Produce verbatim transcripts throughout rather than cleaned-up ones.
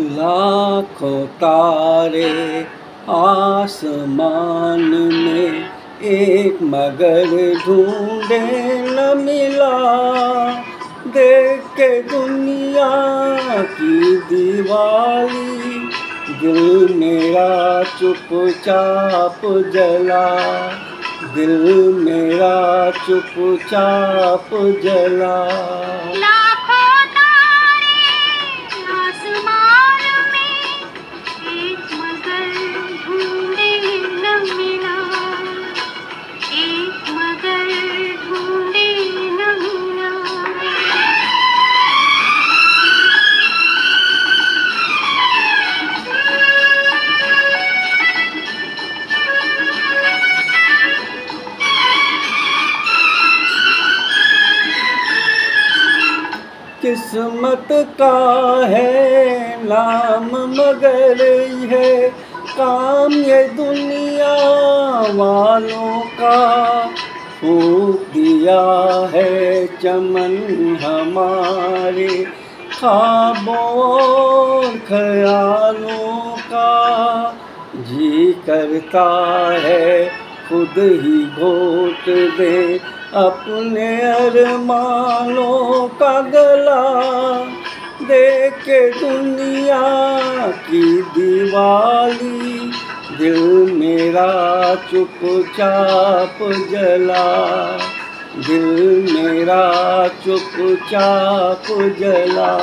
लाखों तारे आसमान में, एक मगर ढूंढे न मिला। देख के दुनिया की दीवाली, दिल मेरा चुपचाप जला। दिल मेरा चुपचाप जला। किस्मत का है नाम मगर है काम ये दुनिया वालों का। फूंक दिया है चमन हमारे ख्वाबों और ख्यालों का। जी करता है खुद ही घोट दे अपने अरमानों का गला। देख के दुनिया की दीवाली, दिल मेरा चुपचाप जला। दिल मेरा चुपचाप जला।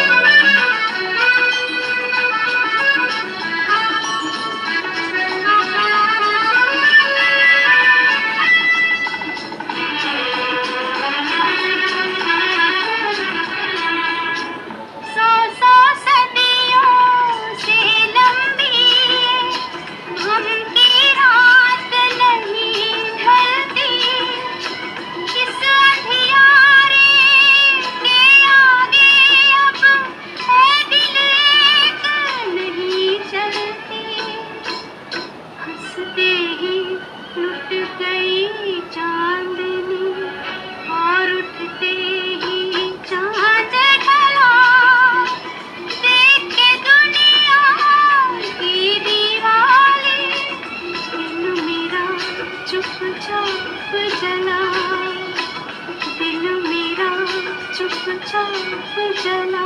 चुपचाप जला। दिल मेरा चुपचाप जला।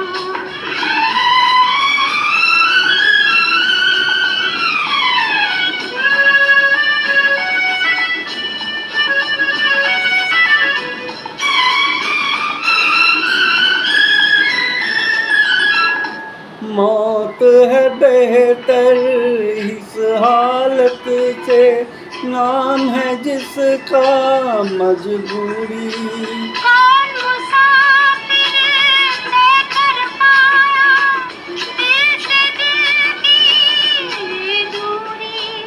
मौत है बेहतर इस हालत से, नाम है जिसका मजबूरी। कौन मुसाफिर तय कर पाया दिल से दिल की दूरी।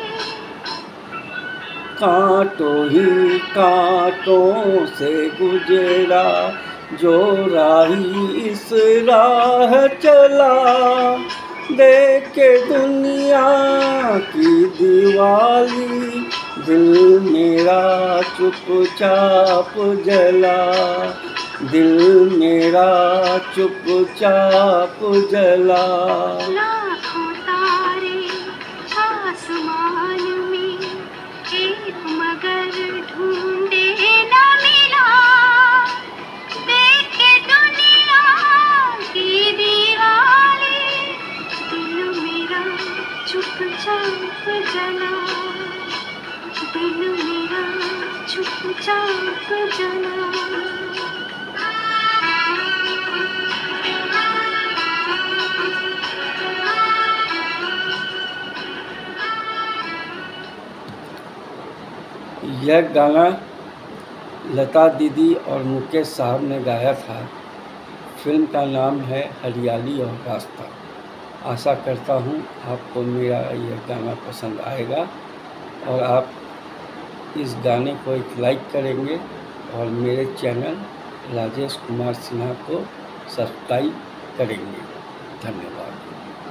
कांटों ही कांटों से गुजरा जो राही इस राह चला। देख के दुनिया की दीवाली, दिल मेरा चुपचाप जला। दिल मेरा चुपचाप जला। लाखों तारे आसमान में, एक मगर ढूंढे न मिला। देख के दुनिया की दीवाली, दिल मेरा चुपचाप जला। दिल मेरा चुपचाप जला। यह गाना लता दीदी और मुकेश साहब ने गाया था। फिल्म का नाम है हरियाली और रास्ता। आशा करता हूँ आपको मेरा यह गाना पसंद आएगा और आप इस गाने को एक लाइक करेंगे और मेरे चैनल राजेश कुमार सिन्हा को सब्सक्राइब करेंगे। धन्यवाद।